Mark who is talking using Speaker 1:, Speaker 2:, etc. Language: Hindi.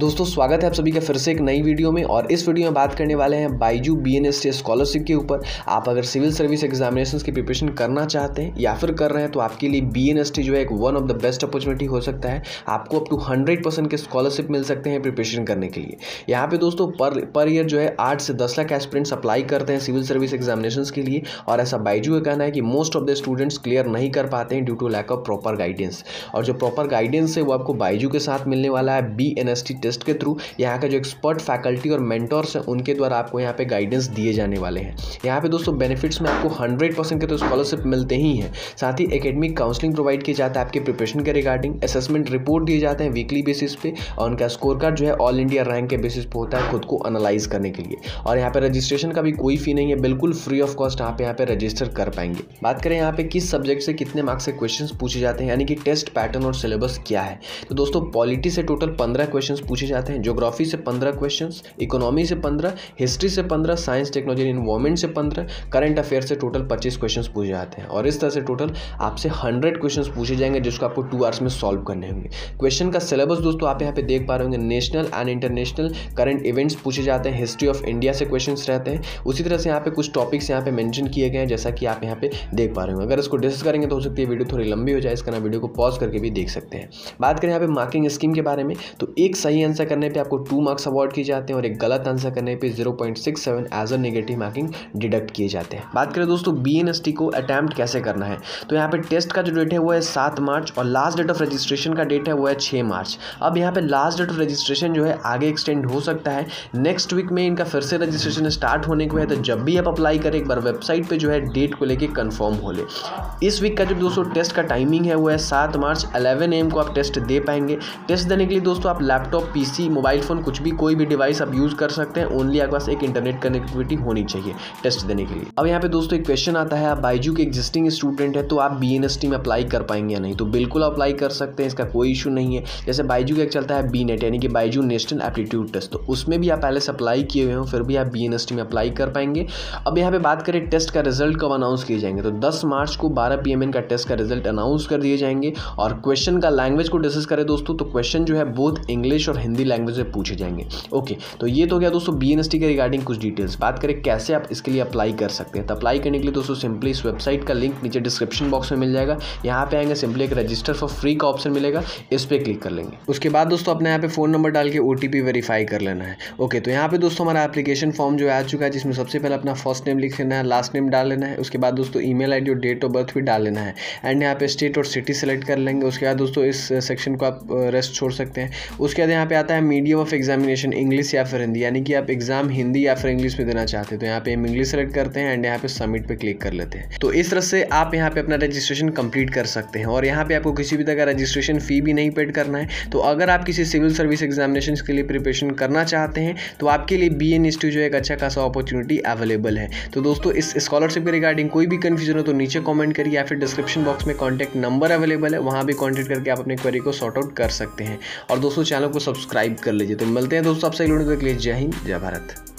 Speaker 1: दोस्तों स्वागत है आप सभी का फिर से एक नई वीडियो में। और इस वीडियो में बात करने वाले हैं बायजू बीएनएसटी स्कॉलरशिप के ऊपर। आप अगर सिविल सर्विस एग्जामिनेशंस की प्रिपरेशन करना चाहते हैं या फिर कर रहे हैं तो आपके लिए बीएनएसटी जो है एक one of the best opportunity हो सकता है। आपको अप टू 100% के स्कॉलरशिप मिल सकते हैं प्रिपरेशन करने के लिए। यहाँ पे दोस्तों पर ईयर जो है 8 से 10 लाख एस्पिरेंट्स अप्लाई करते हैं सिविल सर्विस एग्जामिनेशंस के लिए। और ऐसा बायजू का कहना है कि most of the students clear नहीं कर पाते हैं due to lack of proper guidance. और जो प्रॉपर गाइडेंस है वो आपको बायजू के साथ मिलने वाला है बीएनएसटी टेस्ट के थ्रू। यहाँ का जो एक्सपर्ट फैकल्टी और मेंटर्स हैं उनके द्वारा आपको यहाँ पे गाइडेंस दिए जाने वाले हैं। यहाँ पे दोस्तों बेनिफिट्स में आपको 100% के तो स्कॉलरशिप मिलते ही हैं, साथ ही एकेडमिक काउंसलिंग प्रोवाइड किया जाता है आपके प्रिपरेशन के रिगार्डिंग। असेसमेंट रिपोर्ट दिए जाते हैं वीकली बेसिस पे और उनका स्कोर कार्ड जो है ऑल इंडिया रैंक के बेसिस पे होता है खुद को एनालाइज करने के लिए। और यहाँ पे रजिस्ट्रेशन का भी कोई फी नहीं है, बिल्कुल फ्री ऑफ कॉस्ट आप यहाँ पे रजिस्टर कर पाएंगे। बात करें यहाँ पे किस सब्जेक्ट से कितने मार्क्स से क्वेश्चन पूछे जाते हैं, यानी कि टेस्ट पैटर्न और सिलेबस क्या है। तो दोस्तों पॉलिटी से टोटल 15 क्वेश्चन पूछे जाते हैं, ज्योग्राफी से 15 क्वेश्चंस, इकोनॉमी से 15, हिस्ट्री से 15, साइंस टेक्नोलॉजी एनवायरमेंट से 15, करंट अफेयर से टोटल 25 क्वेश्चंस पूछे जाते हैं। और इस तरह से टोटल आपसे 100 क्वेश्चंस पूछे जाएंगे जिसको आपको 2 आवर्स में सॉल्व करने होंगे। क्वेश्चन का सिलेबस दोस्तों आप यहाँ पे देख पा रहे होंगे, national and international current events पूछे जाते हैं, हिस्ट्री ऑफ इंडिया से क्वेश्चंस रहते हैं। उसी तरह से यहाँ पे कुछ टॉपिक्स यहाँ पे मेंशन किए गए हैं जैसा कि आप यहाँ पे देख पा रहे होंगे। अगर इसको डिस्कस करेंगे तो हो सकती है वीडियो थोड़ी लंबी हो जाए, इसका वीडियो को पॉज करके भी देख सकते हैं। बात करें यहाँ पे मार्किंग स्कीम के बारे में तो एक सही आंसर करने पे आपको 2 मार्क्स अवार्ड किए जाते हैं और एक गलत आंसर करने पे 0.67 as a negative marking deduct किए जाते हैं। बात करें दोस्तों बीएनएसटी को अटेम्प्ट कैसे करना है तो यहाँ पे टेस्ट का जो डेट है वो है 7 मार्च और लास्ट डेट ऑफ रजिस्ट्रेशन का डेट है वो है 6 मार्च। अब यहाँ पे लास्ट डेट ऑफ रजिस्ट्रेशन जो है आगे एक्सटेंड हो सकता है, नेक्स्ट वीक में इनका फिर से रजिस्ट्रेशन स्टार्ट होने को है। तो जब भी आप अप्लाई करें एक बार वेबसाइट पे जो है डेट को लेके कंफर्म हो ले। इस वीक का जो दोस्तों टेस्ट का टाइमिंग है वो है 7 मार्च 11 AM को आप टेस्ट दे पाएंगे। टेस्ट देने के लिए दोस्तों आप लैपटॉप, पीसी, मोबाइल फोन कुछ भी कोई भी डिवाइस आप यूज कर सकते हैं, ओनली आपके पास एक इंटरनेट कनेक्टिविटी होनी चाहिए टेस्ट देने के लिए। अब यहाँ पे दोस्तों एक क्वेश्चन आता है, आप बायजू के एग्जिस्टिंग स्टूडेंट है तो आप बीएनएसटी में अप्लाई कर पाएंगे या नहीं। तो बिल्कुल अप्लाई कर सकते हैं, इसका कोई इशू नहीं है। जैसे बायजू का एक चलता है बीनेट यानी कि बायजू नेशनल एप्टीट्यूड टेस्ट, तो उसमें भी आप पहले से अप्लाई किए हुए हो फिर भी आप बीएनएसटी में अप्लाई कर पाएंगे। अब यहाँ पे बात करें टेस्ट का रिजल्ट कब अनाउंस किए जाएंगे तो 10 मार्च को 12 PM इनका टेस्ट का रिजल्ट अनाउंस कर दिए जाएंगे। और क्वेश्चन का लैंग्वेज को डिस्कस करें दोस्तों तो क्वेश्चन जो है बोथ इंग्लिश और हिंदी लैंग्वेज में पूछे जाएंगे। ओके, तो ये तो गया दोस्तों बीएनएसटी के रिगार्डिंग कुछ डिटेल्स। बात करें कैसे आप इसके लिए अप्लाई कर सकते हैं तो अप्लाई करने के लिए दोस्तों सिंपली इस वेबसाइट का लिंक नीचे डिस्क्रिप्शन बॉक्स में मिल जाएगा। यहाँ पे आएंगे सिंपली एक रजिस्टर फॉर फ्री का ऑप्शन मिलेगा, इस पर क्लिक कर लेंगे। उसके बाद दोस्तों अपने यहाँ पे फोन नंबर डाल के OTP वेरीफाई कर लेना है। ओके, तो यहाँ पे दोस्तों हमारा एप्लीकेशन फॉर्म जो आ चुका है जिसमें सबसे पहले अपना फर्स्ट नेम लिख लेना है, लास्ट नेम डाल लेना है। उसके बाद दोस्तों ईमेल आईडी और डेट ऑफ बर्थ भी डाल लेना है एंड यहाँ पे स्टेट और सिटी सेलेक्ट कर लेंगे। उसके बाद दोस्तों इस सेक्शन को आप रेस्ट छोड़ सकते हैं। उसके बाद यहाँ पे आता है मीडियम ऑफ एग्जामिनेशन, इंग्लिश या फिर हिंदी, यानी कि आप एग्जाम हिंदी या फिर इंग्लिश में देना चाहते हैं तो यहाँ पे हम इंग्लिश सेलेक्ट करते हैं एंड यहाँ पे सबमिट पे क्लिक कर लेते हैं। तो इस तरह से आप यहाँ पे अपना रजिस्ट्रेशन कंप्लीट कर सकते हैं और यहाँ पे आपको किसी भी तरह का रजिस्ट्रेशन फी भी नहीं पेड करना है। तो अगर आप किसी सिविल सर्विस एग्जामिनेशन के लिए प्रिपरेशन करना चाहते हैं तो आपके लिए बीएनएसटी जो एक अच्छा खासा अपॉर्चुनिटी अवेलेबल है। तो दोस्तों इस स्कॉलरशिप के रिगार्डिंग कोई भी कंफ्यूजन हो तो नीचे कॉमेंट करिए या फिर डिस्क्रिप्शन बॉक्स में कॉन्टैक्ट नंबर अवेलेबल है, वहाँ भी कॉन्टैक्ट करके आप अपने क्वेरी को सॉर्ट आउट कर सकते हैं। और दोस्तों चैनल को सब्सक्राइब कर लीजिए। तो मिलते हैं दोस्तों आपसे अगले वीडियो के लिए। जय हिंद, जय भारत।